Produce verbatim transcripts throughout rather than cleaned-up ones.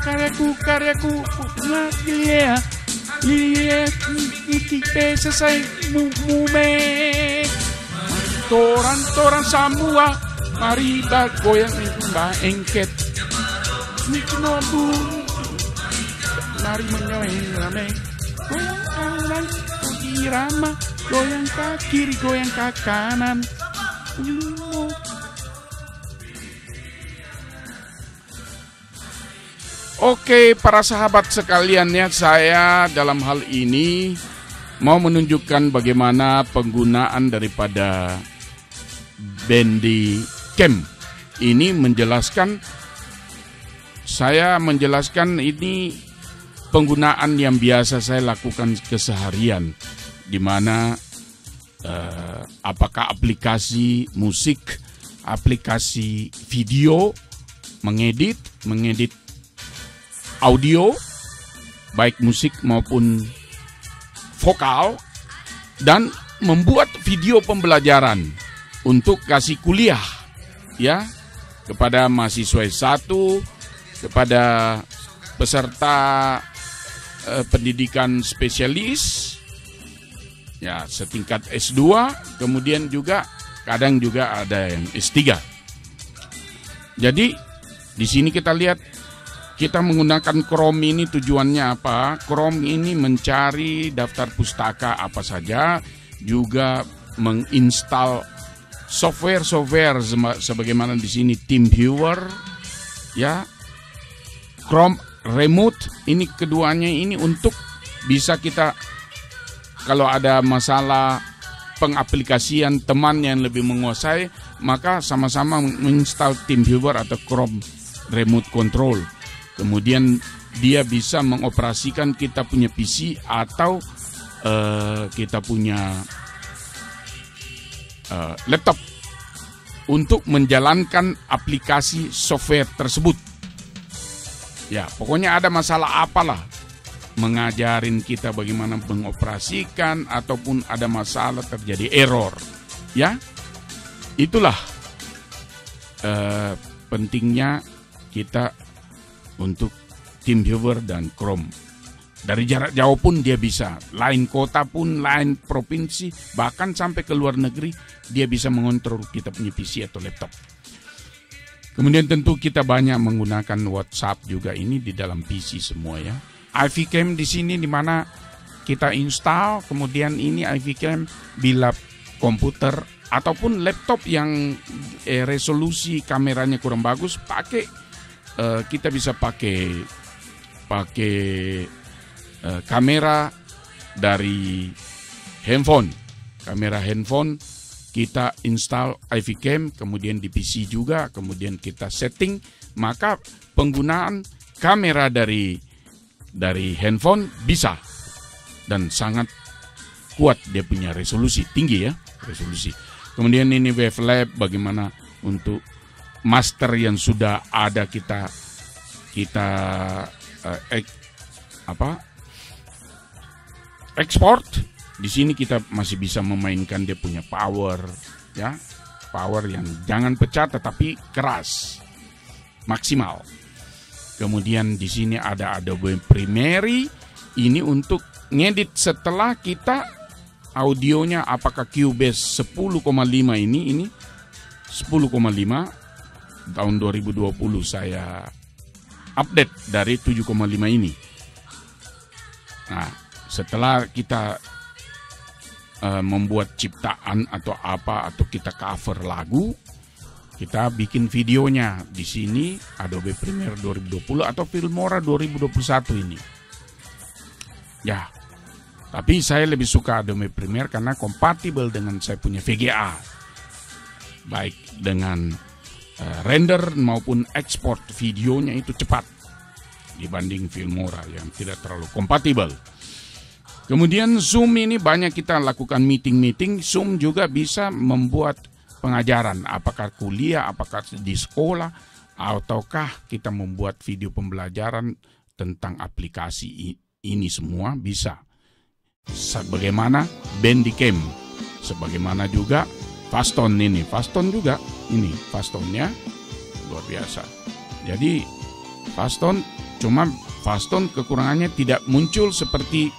karyaku karyaku na Galilea Galilea iki selesai mu mume toran toran semua mari goyang mbak engket niknobu mari menyoeng rame goyang kanan kaki rama goyang ke kiri goyang ke kanan. Oke, para sahabat sekalian ya, saya dalam hal ini mau menunjukkan bagaimana penggunaan daripada Bandicam. Ini menjelaskan, saya menjelaskan ini penggunaan yang biasa saya lakukan keseharian, di mana eh, apakah aplikasi musik, aplikasi video, mengedit, mengedit audio, baik musik maupun vokal, dan membuat video pembelajaran untuk kasih kuliah ya kepada mahasiswa S satu, kepada peserta eh, pendidikan spesialis ya setingkat S dua, kemudian juga kadang juga ada yang S tiga. Jadi di sini kita lihat kita menggunakan Chrome ini tujuannya apa? Chrome ini mencari daftar pustaka apa saja, juga menginstal software-software sebagaimana di sini TeamViewer, ya, Chrome Remote. Ini keduanya ini untuk bisa kita kalau ada masalah pengaplikasian teman yang lebih menguasai, maka sama-sama menginstal TeamViewer atau Chrome Remote Control. Kemudian dia bisa mengoperasikan kita punya P C atau uh, kita punya uh, laptop untuk menjalankan aplikasi software tersebut. Ya, pokoknya ada masalah apalah, mengajarin kita bagaimana mengoperasikan ataupun ada masalah terjadi error. Ya, itulah uh, pentingnya kita untuk TeamViewer dan Chrome. Dari jarak jauh pun dia bisa, lain kota pun, lain provinsi, bahkan sampai ke luar negeri, dia bisa mengontrol kita punya P C atau laptop. Kemudian tentu kita banyak menggunakan WhatsApp juga ini di dalam P C semua ya. iVCam di sini di mana kita install, kemudian ini iVCam bila komputer ataupun laptop yang eh, resolusi kameranya kurang bagus, pakai Uh, kita bisa pakai pakai uh, kamera dari handphone, kamera handphone kita install iVCam, kemudian di P C juga, kemudian kita setting, maka penggunaan kamera dari dari handphone bisa dan sangat kuat, dia punya resolusi tinggi ya, resolusi. Kemudian ini Wavelab, bagaimana untuk master yang sudah ada kita kita uh, ek, apa ekspor. Di sini kita masih bisa memainkan dia punya power ya, power yang jangan pecah tetapi keras maksimal. Kemudian di sini ada Adobe Premiere, ini untuk ngedit setelah kita audionya apakah Cubase sepuluh koma lima ini ini sepuluh koma lima. Tahun dua ribu dua puluh saya update dari tujuh koma lima ini. Nah, setelah kita uh, membuat ciptaan atau apa, atau kita cover lagu, kita bikin videonya di sini Adobe Premiere dua ribu dua puluh atau Filmora dua ribu dua puluh satu ini. Ya, tapi saya lebih suka Adobe Premiere karena kompatibel dengan saya punya V G A, baik dengan Uh, render maupun ekspor videonya itu cepat dibanding Filmora yang tidak terlalu kompatibel. Kemudian Zoom ini banyak kita lakukan meeting-meeting. Zoom juga bisa membuat pengajaran, apakah kuliah, apakah di sekolah, ataukah kita membuat video pembelajaran tentang aplikasi ini, semua bisa. Sebagaimana Bandicam, sebagaimana juga Faston ini, Faston juga ini, Fastonnya luar biasa. Jadi fast tone, cuma fast tone kekurangannya tidak muncul seperti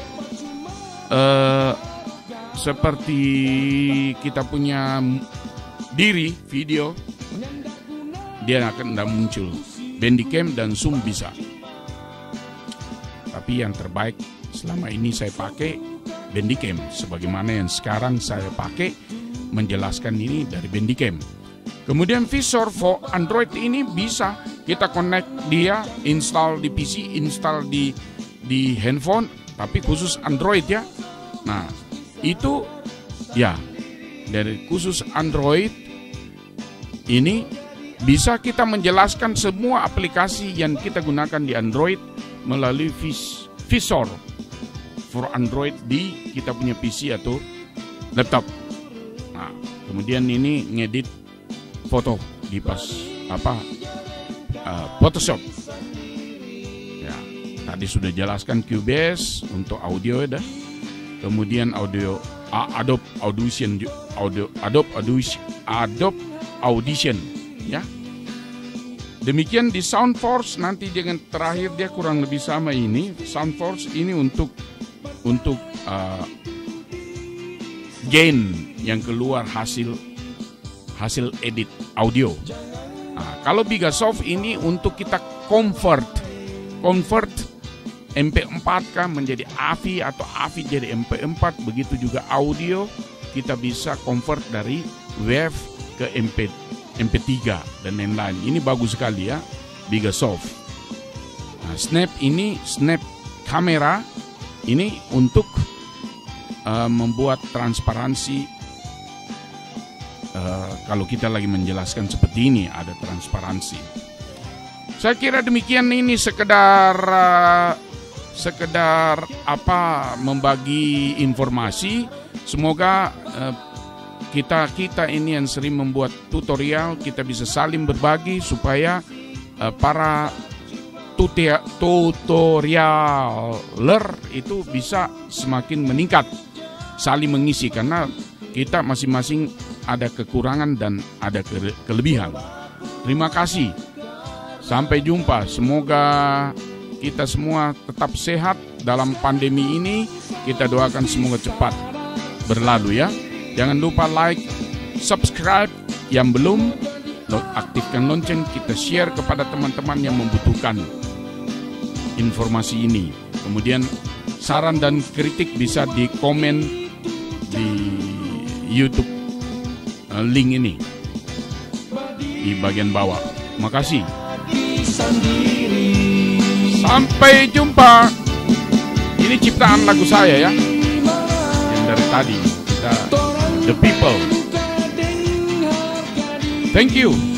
uh, seperti kita punya diri video, dia akan tidak muncul. Bandicam dan Zoom bisa, tapi yang terbaik selama ini saya pakai Bandicam, sebagaimana yang sekarang saya pakai menjelaskan ini dari Bandicam. Kemudian Visor for Android ini bisa kita connect dia, install di P C, install di di handphone, tapi khusus Android ya. Nah, itu ya dari khusus Android ini bisa kita menjelaskan semua aplikasi yang kita gunakan di Android melalui vis, Visor for Android di kita punya P C atau laptop. Nah, kemudian ini ngedit foto di pas apa uh, Photoshop. Ya, tadi sudah jelaskan Cubase untuk audio dah. Kemudian audio uh, Adobe Audition, audio Adobe Audition, Adobe Audition, ya. Demikian di SoundForce, nanti dengan terakhir dia kurang lebih sama ini. SoundForce ini untuk untuk uh, gain yang keluar hasil hasil edit audio. Nah, kalau Bigasoft ini untuk kita convert convert M P empat K menjadi A V I atau A V I jadi M P empat, begitu juga audio kita bisa convert dari WAV ke M P M P tiga dan lain-lain. Ini bagus sekali ya, Bigasoft. Nah, Snap ini Snap kamera ini untuk uh, membuat transparansi. Uh, kalau kita lagi menjelaskan seperti ini ada transparansi. Saya kira demikian, ini sekedar uh, sekedar apa membagi informasi. Semoga uh, kita kita ini yang sering membuat tutorial kita bisa saling berbagi supaya uh, para tutia, tutorialer itu bisa semakin meningkat, saling mengisi, karena kita masing-masing ada kekurangan dan ada ke- kelebihan. Terima kasih. Sampai jumpa. Semoga kita semua tetap sehat dalam pandemi ini. Kita doakan semoga cepat berlalu ya. Jangan lupa like, subscribe yang belum, aktifkan lonceng, kita share kepada teman-teman yang membutuhkan informasi ini. Kemudian saran dan kritik bisa di komen di YouTube link ini di bagian bawah. Makasih. Sampai jumpa. Ini ciptaan lagu saya ya, yang dari tadi kita The People. Thank you.